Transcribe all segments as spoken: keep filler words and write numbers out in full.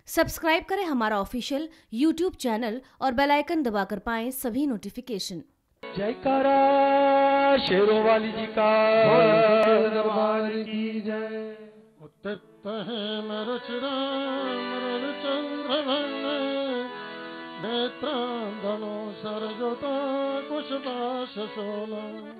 Subscribe करें हमारा official YouTube channel और बेल आइकन दबाकर पाएं सभी नोटिफिकेशन। जयकारा शेरों वाली जी का दरबार की जय। उत्तप्त है मरुचिराम चंद्रवर्ण नेत्रांधनो सरजोता कुशपाश सोला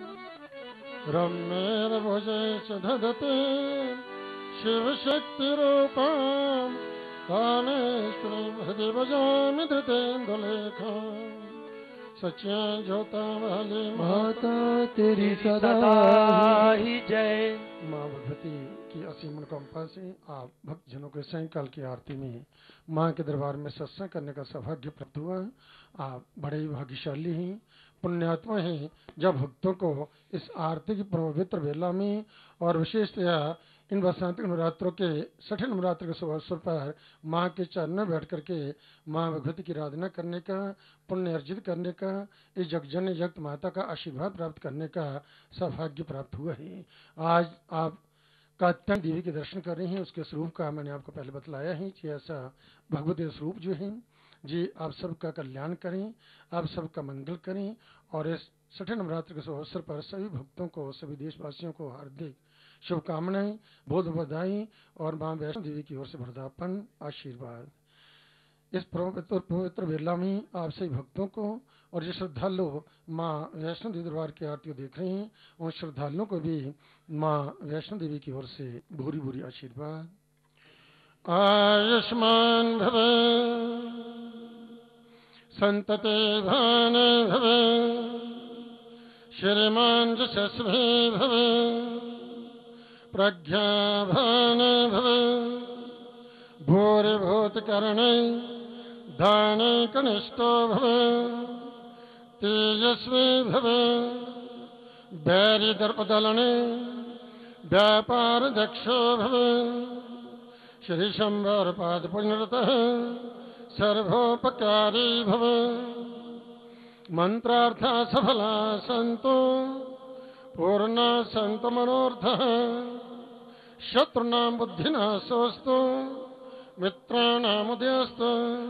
रम्येर भुजे दधते शिव शक्ति रूपम काने हृदय भजामि धृतेन्दुलेखा सच्चा जोता वाले माता तेरी सदा ही जय। माँ भगवती की असीम अनुकंपा से आप भक्तजनों के सायंकाल की आरती में माँ के दरबार में सत्संग करने का सौभाग्य प्राप्त हुआ। आप बड़े ही भाग्यशाली हैं, पुण्यात्मा हैं, जब भक्तों को इस आरती की पवित्र वेला में और विशेषतया इन वसंत नवरात्रों के छठे नवरात्र के शुभ अवसर पर माँ के चरण में बैठ करके माँ भगवती की आराधना करने का, पुण्य अर्जित करने का, इस जगजननी जगत माता का आशीर्वाद प्राप्त करने का सौभाग्य प्राप्त हुआ है। आज आप कात्यायनी देवी के दर्शन कर रहे हैं। उसके स्वरूप का मैंने आपको पहले बतलाया है कि ऐसा भगवती स्वरूप जो है जी आप सबका कल्याण करें, आप सबका मंगल करें और इस छठे नवरात्र के शुभ अवसर पर सभी भक्तों को, सभी देशवासियों को हार्दिक शुभकामनाएं, बहुत बधाई और माँ वैष्णो देवी की ओर से वरदापन आशीर्वाद। इस पवित्र पवित्र वेला में आप सभी भक्तों को और जो श्रद्धालु माँ वैष्णो देवी दरबार की आरती को देख रहे हैं उन श्रद्धालुओं को भी माँ वैष्णो देवी की ओर से भूरी भूरी आशीर्वाद। आयुष्मान भव संतते भान भव श्रीमान यशस्वी भव प्रज्ञाभान भव भूरिभूतकर्णे दाने कनिष्ठो भव तेजस्वी भव बैरिदर्पदलने व्यापार दक्षो भव श्री शंबर पाद पुण्यरतः सर्वोपकारी भव मंत्रार्था सफला संतो पूर्णा संत मनोर्थः शत्रुनां बुद्धिनाशोऽस्तु मित्राणामुदयस्तु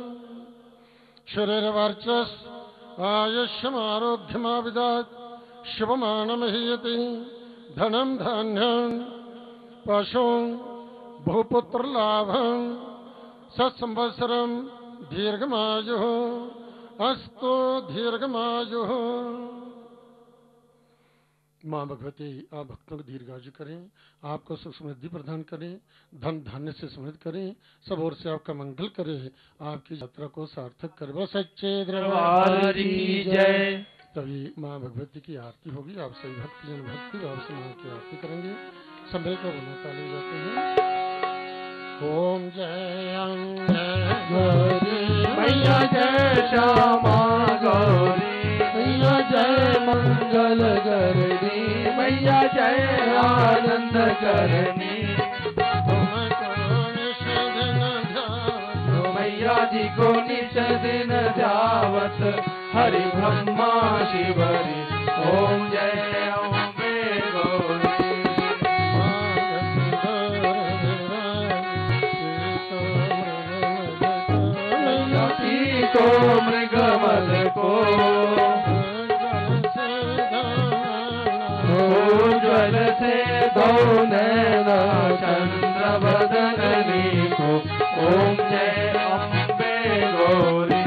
शरीरवर्चस् आयुष्यमारोग्यमाविदात् शुभमानमहीयते धनं धान्यं पशुं भूपुत्रलाभं सत्संवत्सरं दीर्घमायुः अस्तु दीर्घमायुः। माँ भगवती आप भक्तों को दीर्घायु करें, आपको सुख समृद्धि प्रदान करें, धन धान्य से समृद्ध करें, सब ओर से आपका मंगल करे, आपकी यात्रा को सार्थक करे। वो सच्चे दरबार की जय। तभी माँ भगवती की आरती होगी। आप सभी भक्तजन भक्ति भाव से माँ की आरती करेंगे। समय का बना ताली जाते हैं। ओम जय अम्बे गौरी मैया जय श्यामा गौरी मैया जय मंगल करनी मैया जय आनंद करनी तुमको निश दिन ध्यावत मैया जी को निश दिन ध्यावत हरि ब्रह्मा शिवरी ओम जय अम्बे गौरी को मृगमल को उज्ज्वल से दो नैना चंद्र बदननी को ओम जय अम्बे गौरी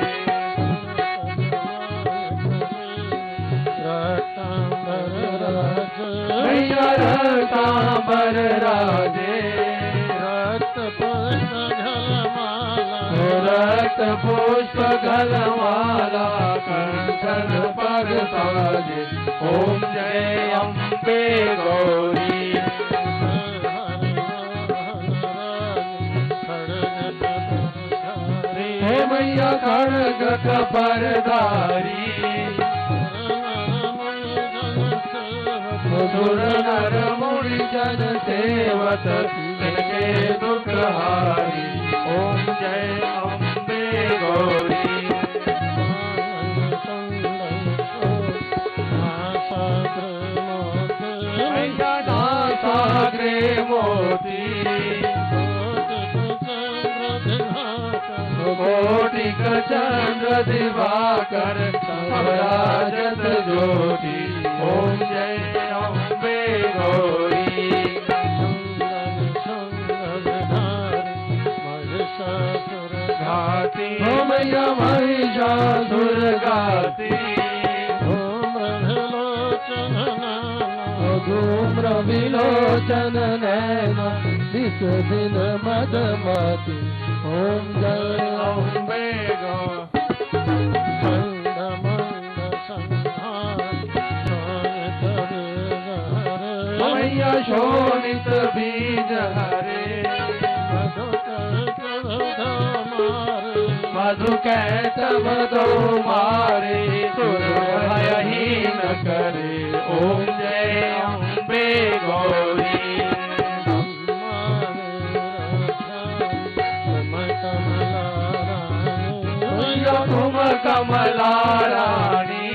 मैया रक्तांबर राजे रक्त पुष्प गलमाला कंठन पर साजे ओम जय अम्बे गौरी हे मैया खड़ग कबरदारी सुर नर मुनि जन सेवत जिनके दुख हारी ओम जय अम्बे गौरी मैया नासाग्रे मोती कोटिक चंद्र दिवाकर समराजत ज्योति। ओम जय अम्बे गौरी। घाती हो मैया महिषासुर घाती। धूम्र विलोचन नैना दिस दिन मदमती। ओम जय अम्बे मैया शोणित बीज हरे। मधु कैतव दो मारे सुर भयहीन करे। ओम जय अम्बे गौरी। तुम कमला रानी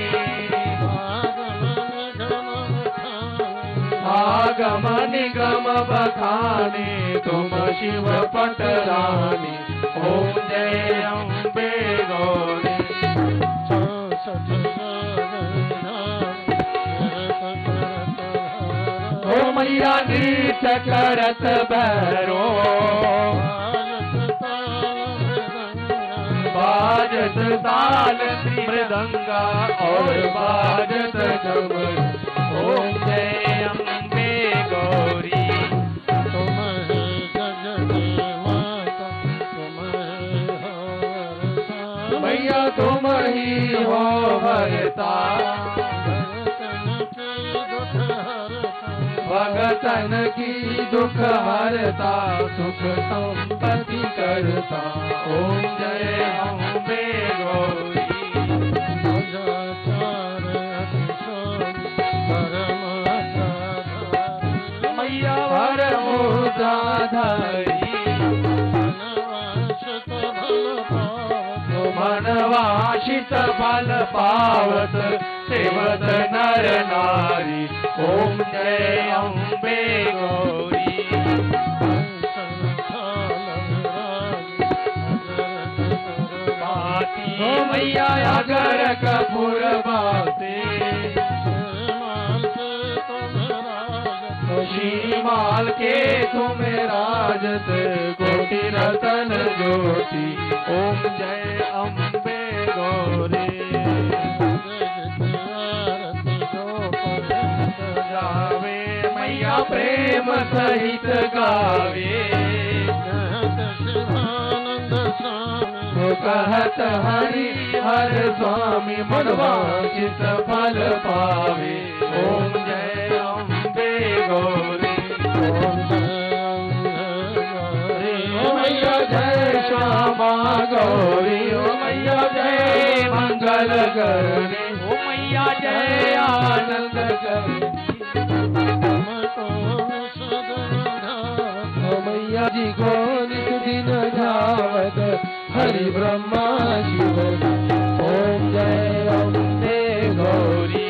आगम निगम बखाने तुम शिव पटरानी। ओम जय अम्बे गौरी। ओ मैया नृत्य करत भैरो बाजत ताल मृदंगा और बाजत डमरू। ओम जय अम्बे गौरी। तुम मैया तुम ही हो भरता भगतन की दुख हरता सुख संपत्ति करता। ओम जय अम्बे गौरी। मैया वरमुद्राधरी मनवाशित फल पावत सेवत नर नारी। ओम जय अम्बे गौरी। ओ मैया अगर कपूर बाते श्रीमाल के तुम राजत कोटि रतन ज्योति। ओम जय अम्बे गौरी। गावे मैया प्रेम सहित गावे कहत हरि हर स्वामी मनवांचित फल पावे। ओम जय अम्बे गौरी। ओ मैया जय श्यामा गौरी। ओ मैया जय मंगल करणी। ओ मैया जय आनंद करणी। ओ मैया जी को नित दिन धावत हरि ब्रह्मा शिव। ओम जय अम्बे गौरी।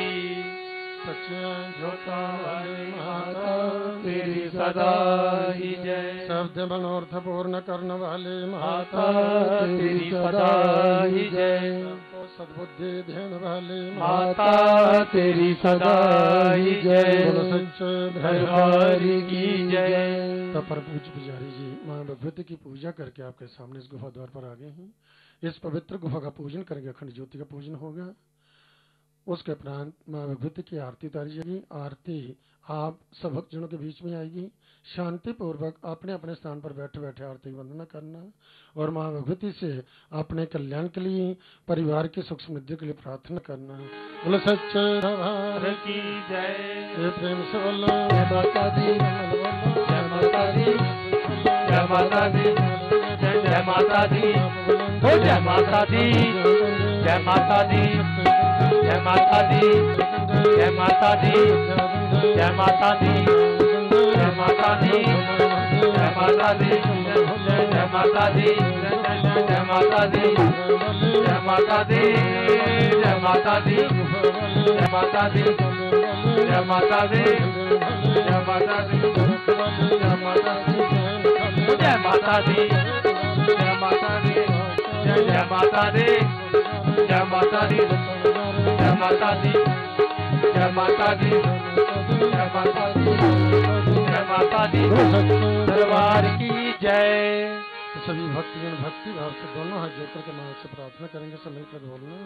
माता तेरी सदा ही जय। शब्द मनोर्थ पूर्ण करने वाले माता तेरी सदा ही जय। सद्बुद्धि देने वाले माता तेरी सदा ही जय। सच्चे दरबारी की जय। तब पर पूज्य पुजारी जी मां भगवती की पूजा करके आपके सामने इस गुफा द्वार पर आ गए हैं। इस पवित्र गुफा का पूजन करेंगे। अखंड ज्योति का पूजन होगा। उसके उपरांत मां भगवती की आरती उतारी जाएगी। आरती आप सब भक्तजनों के बीच में आएगी। शांति पूर्वक अपने अपने स्थान पर बैठे बैठे आरती वंदना करना और मां भगवती से अपने कल्याण के लिए, परिवार की सुख समृद्धि के लिए प्रार्थना करना। बोलो सच्चे दरबार की जय। प्रेम से बोलो जय माता दी। जय माता दी। जय माता दी। जय माता दी। ओ जय माता दी। जय माता दी। जय माता दी। जय माता दी। जय माता दी। जय माता दी। जय माता दी। जय माता दी। जय माता दी। जय माता दी। जय माता दी। जय माता दी। जय माता दी। जय माता दी। जय माता दी। जय माता दी। जय माता दी। जय जय माता दी जय माता दी जय माता दी जय माता दी जय माता दी जय माता दी दरबार की जय। तो सभी भक्तजन भक्ति भाव से दोनों हाथ जोड़कर के मां से प्रार्थना करेंगे। सब मिलकर बोलना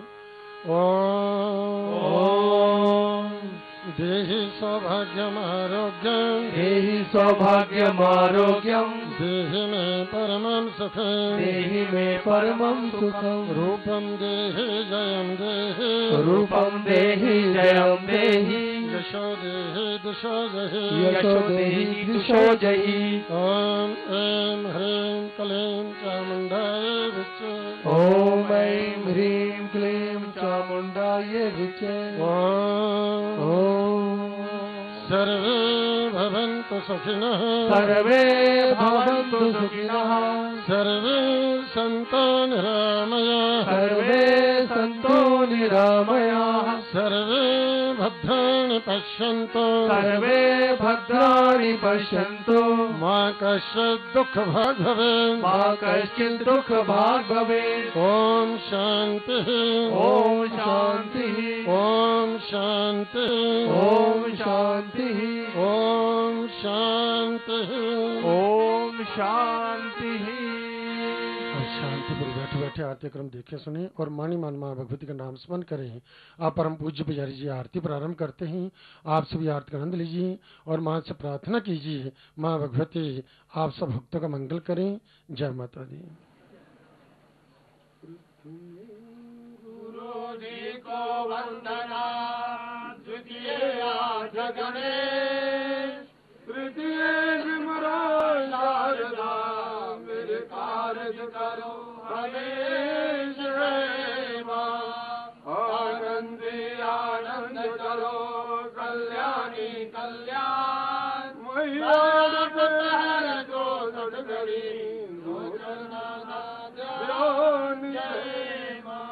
ओम देहि सौभाग्यम आरोग्यम देहि सौभाग्यम आरोग्यम देहि मे परमं सुखम देहि मे परमं सुखम रूपम देहि जयम देहि रूपम देहि जयम देहि यशो देहि दिशो जहि यशो देहि दिशो जहि। ओम ऐं ह्रीं क्लीं चामुंडाय विच्चे ओम ऐं ह्रीं क्लीं चामुंडाय विच्चे। ओम सर्वे भवन्तु सुखिनः सर्वे भवन्तु सुखिनः सर्वे सन्तु निरामयाः सर्वे सन्तु निरामयाः सर्वे भद्राणि पश्यन्तु सर्वे भद्राणि पश्यन्तु मा कश्चित् दुःखभाग् भवेत् मा कश्चित् दुःखभाग् भवेत्। ॐ शान्तिः ॐ शान्तिः ॐ शान्तिः ॐ शान्तिः ॐ शान्तिः ॐ शान्तिः। और शांति पर बैठे बैठे आरती क्रम देखे सुने और मानी मान माँ भगवती का नाम स्मरण करें। आप परम पूज्य पुजारी जी आरती प्रारंभ करते हैं। आप सभी आरती का आनंद लीजिए और माँ से प्रार्थना कीजिए, माँ भगवती आप सब भक्तों का मंगल करें। जय माता दी। गुरु जी को वंदना द्वितीय गणेश तृतीय विमरो शारदा मेरे कार्य करो हमेश हे मां आनंदी आनंद करो कल्याणी कल्याण मैया को सदगरी लोचना ध्यान जय मां।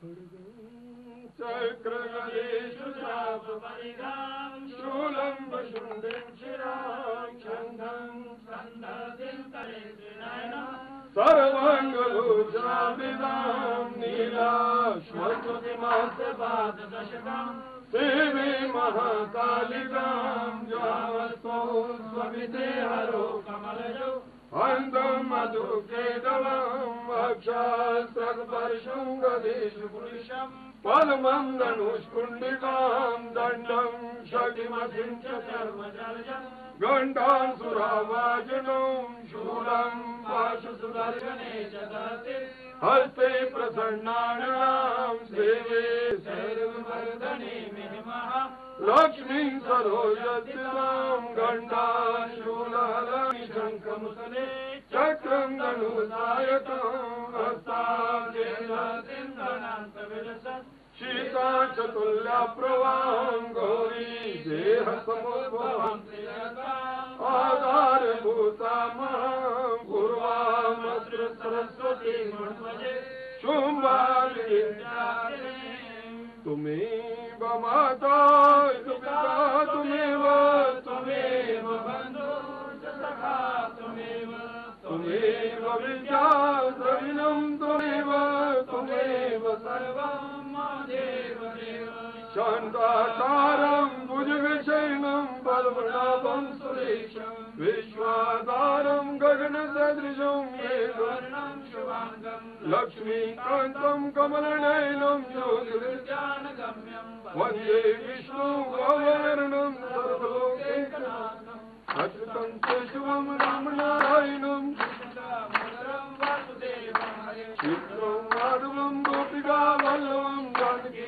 चक्र गदेषु चाप परिघां शूलं वशुण्डं शिरां छन्दं स्कन्धं करे त्रिनयनं सर्वाङ्गभूषाभिधां नीलाश्वस्तुतिमास्यपाददशकां सेवे महाकालिकां जावस्तो स्वमिते हरो कमलजो अन्तं मधुकेतवं वक्षास्त्रगपर्शं गदेषु पुरुषं पद्मं धनुष्कुण्डिकां दण्डं शक्तिमसिं च सर्वजलजं घण्टां सुरावाजनं शूलं पाशुसुदर्शने च दहते हस्ते प्रसन्नानां सेवे सर्ववर्धने महिमः लक्ष्मीं सरोजस्थितां घण्टां शूलहलानि शङ्खमुसले चक्रं धनुसायकं हस्ताक्षेन्द्रसिंहनान्तविलसत् शीता चतुल्या प्रवाहं गौरी देहसमुद्भवं आधारभूता महां पूर्वामत्र सरस्वती मन्वजे शुम्भालिविद्यालये तुमेव माता पिता तुमेव तुमेव बन्धु च सखा तुमेव तुमेव विद्या द्रविणं तुमेव तुमेव सर्वं देव देव शान्ताकारं भुजगशयनं पद्मनाभं सुरेशं विश्वाधारं गगनसदृशं मेघवर्णं शुभाङ्गं लक्ष्मीकान्तं कमलनयनं ज्योतिर्ज्ञानगम्यं वन्दे विष्णु भववर्णं सर्वलोकैकनाथम् अच्युतं केशवं रामनारायणं कृष्णं माधवं गोपिका वल्लभं जानकी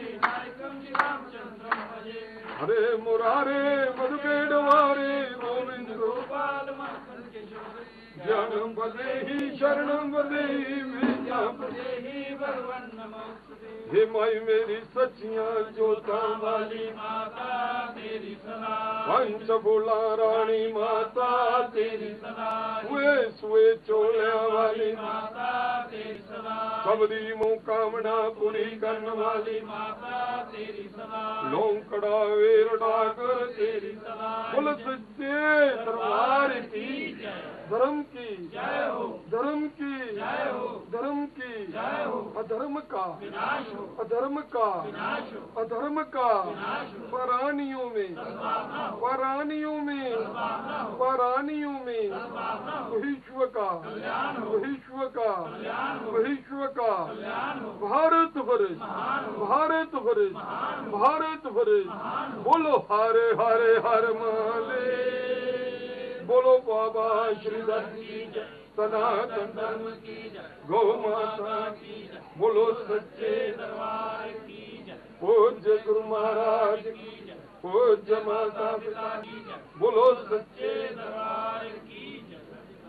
हरे मुरारे मधुकेटवारे गोविंद गोपाल ज्ञानं वदेहि शरणं वदेहि विद्यां वदेहि वरवन् नमोस्तुते। हे माई मेरी सच्चियां जोता वाली माता तेरी सदा पंचफूला रानी माता तेरी सदा हुए सुए चोलिया वाली माता तेरी सदा सबदी मुकामना पूरी करने वाली माता तेरी सदा लोंकड़ा वीर डागर तेरी सदा बोल सच्चे दरबार की धर्म की जय हो धर्म की जय हो धर्म की जय हो अधर्म का विनाश हो अधर्म का विनाश हो अधर्म का विनाश हो परानियों में परानियों में परानियों में विश्व का विश्व का विश्व का भारत वर्ष भारत वर्ष भारत वर्ष बोलो हरे हरे हर माले बोलो बाबा श्रीधर की जय सनातन धर्म की जय गौ माता की जय बोलो सच्चे दरबार की जय पूज्य गुरु महाराज की जय पूज्य माता पिता की जय बोलो सच्चे दरबार की जय।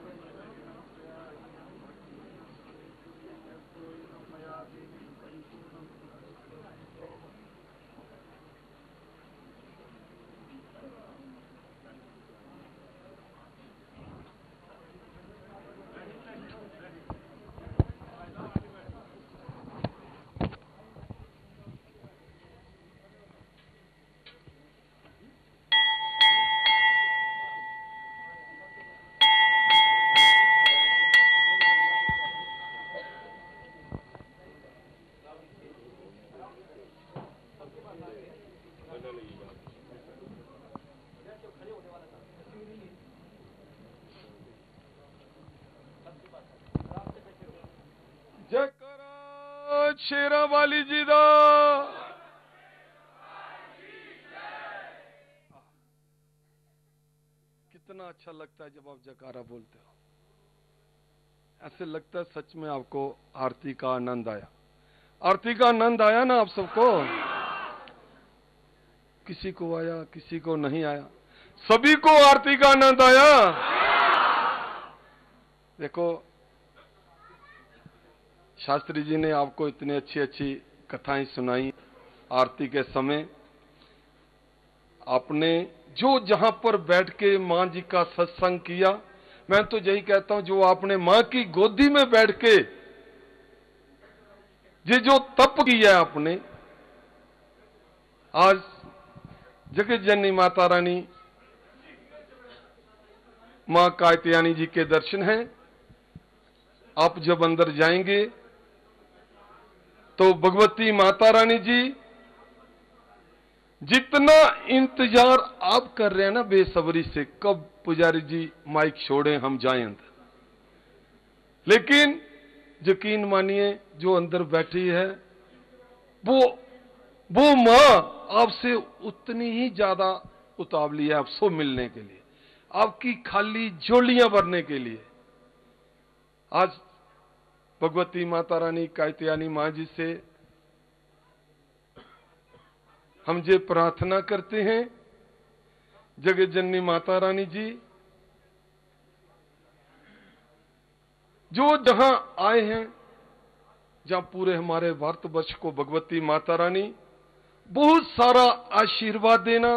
जयकारा शेरा वाली जी दा कितना अच्छा लगता है जब आप जयकारा बोलते हो। ऐसे लगता है सच में आपको आरती का आनंद आया। आरती का आनंद आया ना आप सबको? किसी को आया किसी को नहीं आया, सभी को आरती का आनंद आया। देखो शास्त्री जी ने आपको इतनी अच्छी अच्छी कथाएं सुनाई आरती के समय। आपने जो जहां पर बैठ के मां जी का सत्संग किया, मैं तो यही कहता हूं जो आपने मां की गोदी में बैठ के ये जो तप किया है आपने, आज जगत जननी माता रानी मां कात्यायनी जी के दर्शन हैं। आप जब अंदर जाएंगे तो भगवती माता रानी जी जितना इंतजार आप कर रहे हैं ना बेसब्री से, कब पुजारी जी माइक छोड़े हम जाएं अंदर, लेकिन यकीन मानिए जो अंदर बैठी है वो वो मां आपसे उतनी ही ज्यादा उतावली है आपसे मिलने के लिए, आपकी खाली झोलियां भरने के लिए। आज भगवती माता रानी कात्यायनी मां जी से हम ये प्रार्थना करते हैं, जगत जननी माता रानी जी जो जहां आए हैं, जहां पूरे हमारे भारतवर्ष को भगवती माता रानी बहुत सारा आशीर्वाद देना,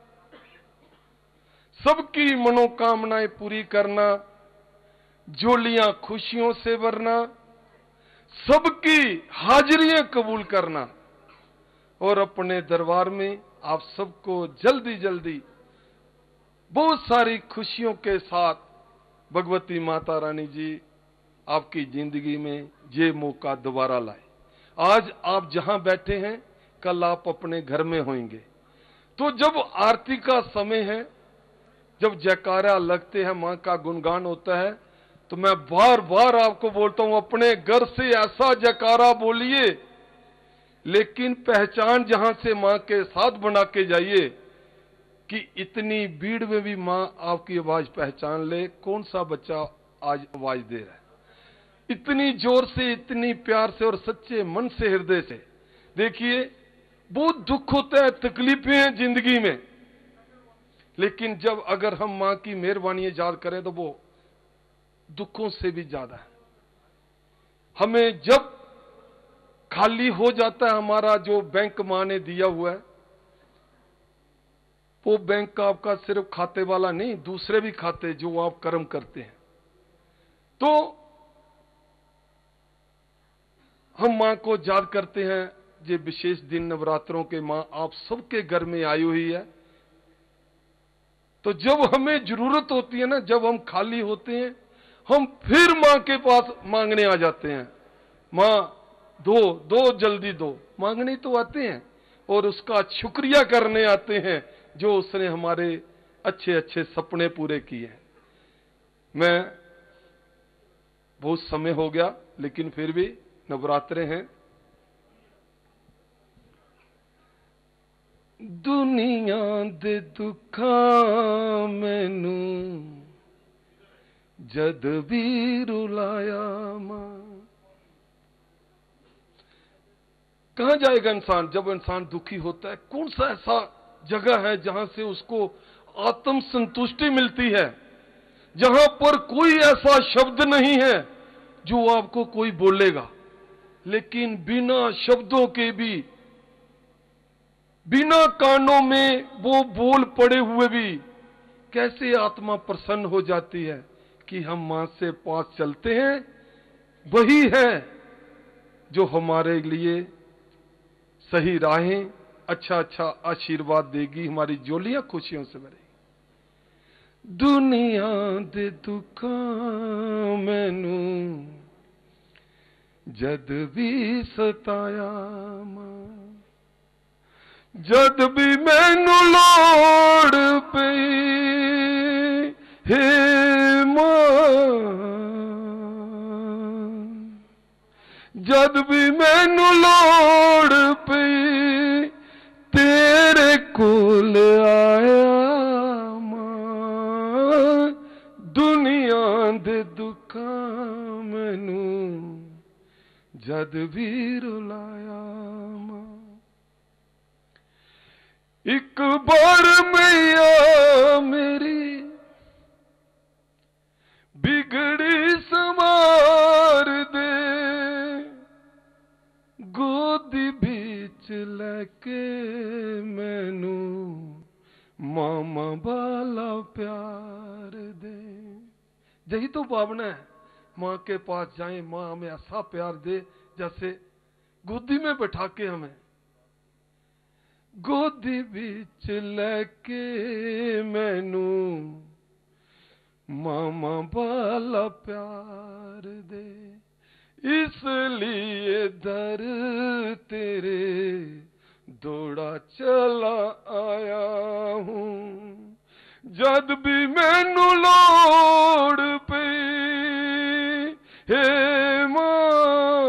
सबकी मनोकामनाएं पूरी करना, झोलियां खुशियों से भरना, सबकी हाजिरियां कबूल करना और अपने दरबार में आप सबको जल्दी जल्दी बहुत सारी खुशियों के साथ भगवती माता रानी जी आपकी जिंदगी में ये मौका दोबारा लाए। आज आप जहां बैठे हैं कल आप अपने घर में होंगे, तो जब आरती का समय है, जब जयकारा लगते हैं, मां का गुणगान होता है, तो मैं बार बार आपको बोलता हूं अपने घर से ऐसा जयकारा बोलिए, लेकिन पहचान जहां से मां के साथ बना के जाइए कि इतनी भीड़ में भी मां आपकी आवाज पहचान ले, कौन सा बच्चा आज आवाज दे रहा है, इतनी जोर से, इतनी प्यार से और सच्चे मन से, हृदय से। देखिए बहुत दुख होता है, तकलीफें हैं जिंदगी में, लेकिन जब अगर हम मां की मेहरबानी याद करें तो वो दुखों से भी ज्यादा है। हमें जब खाली हो जाता है हमारा जो बैंक मां ने दिया हुआ है, वो बैंक आपका सिर्फ खाते वाला नहीं, दूसरे भी खाते जो आप कर्म करते हैं। तो हम मां को याद करते हैं, ये विशेष दिन नवरात्रों के मां आप सबके घर में आई हुई है। तो जब हमें जरूरत होती है ना, जब हम खाली होते हैं, हम फिर मां के पास मांगने आ जाते हैं, मां दो दो जल्दी दो, मांगने तो आते हैं और उसका शुक्रिया करने आते हैं जो उसने हमारे अच्छे अच्छे सपने पूरे किए हैं। मैं बहुत समय हो गया, लेकिन फिर भी नवरात्रे हैं। दुनिया दे दुखां मैनू जद भी रुलाया मां। कहां जाएगा इंसान जब इंसान दुखी होता है? कौन सा ऐसा जगह है जहां से उसको आत्म संतुष्टि मिलती है, जहां पर कोई ऐसा शब्द नहीं है जो आपको कोई बोलेगा, लेकिन बिना शब्दों के भी, बिना कानों में वो बोल पड़े हुए भी कैसे आत्मा प्रसन्न हो जाती है कि हम मां से पास चलते हैं। वही है जो हमारे लिए सही राहें, अच्छा अच्छा आशीर्वाद देगी, हमारी झोलियां खुशियों से भरेगी। दुनिया दे दुखां मैनू जद भी सताया मां, जद भी मैनू लोड़ पई हे मां, जद भी मैनू लोड़ पई तेरे कोल आया मां। दुनिया दे दुखां मैनू जद भी रुलाया मां। एक बार मैया मेरी बिगड़ी संवार दे, गोदी बीच लैके मैनू मामा वाला प्यार दे। यही तो भावना है, मां के पास जाएं, मां हमें ऐसा प्यार दे जैसे गोदी में बैठा के हमें गोदी बिच लेके मैनू मामा वाला प्यार दे, इसलिए दर तेरे दौड़ा चला आया हूं। जद भी मैनू लोड़ पई हे मां,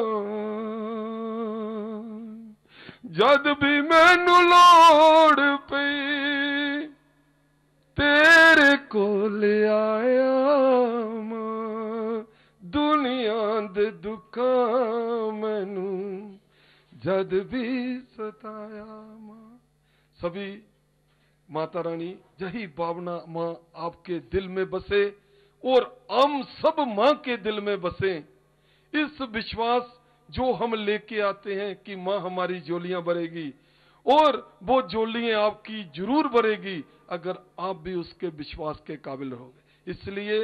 जद भी मैनू लोड़ पई तेरे कोल आया मां। दुनिया दे दुखां मैनू जद भी सताया मां। सभी माता रानी यही भावना मां आपके दिल में बसे और हम सब मां के दिल में बसे। इस विश्वास जो हम लेके आते हैं कि मां हमारी झोलियां भरेगी, और वो झोलियां आपकी जरूर भरेगी अगर आप भी उसके विश्वास के काबिल रहोगे। इसलिए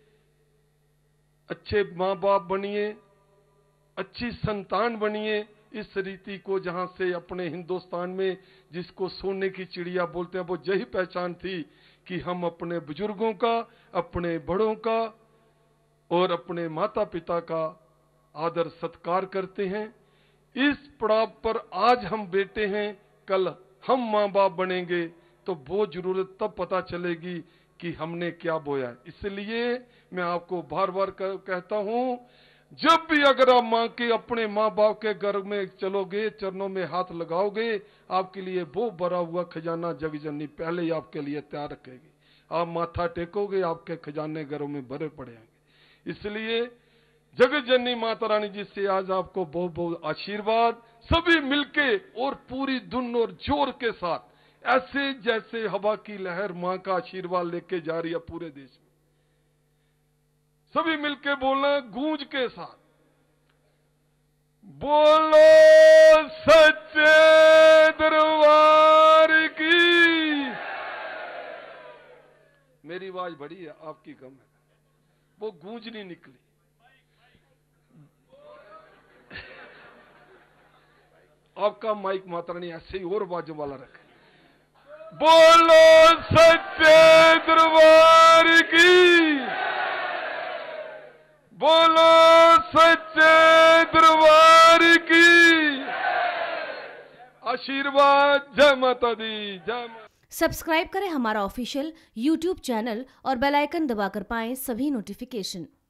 अच्छे मां बाप बनिए, अच्छी संतान बनिए। इस रीति को जहां से अपने हिंदुस्तान में जिसको सोने की चिड़िया बोलते हैं, वो यही पहचान थी कि हम अपने बुजुर्गों का, अपने बड़ों का और अपने माता पिता का आदर सत्कार करते हैं। इस पड़ाव पर आज हम बेटे हैं, कल हम मां बाप बनेंगे तो वो जरूरत तब पता चलेगी कि हमने क्या बोया है। इसलिए मैं आपको बार बार कहता हूं, जब भी अगर आप मां के अपने मां बाप के घर में चलोगे, चरणों में हाथ लगाओगे, आपके लिए वो भरा हुआ खजाना जग जननी पहले ही आपके लिए तैयार रखेगी। आप माथा टेकोगे, आपके खजाने घरों में भरे पड़े होंगे। इसलिए जगत जननी माता रानी जी से आज आपको बहुत बहुत आशीर्वाद। सभी मिलके और पूरी धुन और जोर के साथ, ऐसे जैसे हवा की लहर मां का आशीर्वाद लेके जा रही है पूरे देश में। सभी मिलके बोलना गूंज के साथ, बोलो सच्चे दरबार की। मेरी आवाज बड़ी है, आपकी कम है, वो गूंज नहीं निकली। आपका माइक माता रानी ऐसे ही और आवाजों वाला रखे। बोलो सच्चे दरबार की, बोलो सच्चे दरबार की। आशीर्वाद। जय माता दी, जय माता। सब्सक्राइब करें हमारा ऑफिशियल यूट्यूब चैनल और बेल आइकन दबाकर पाएं सभी नोटिफिकेशन।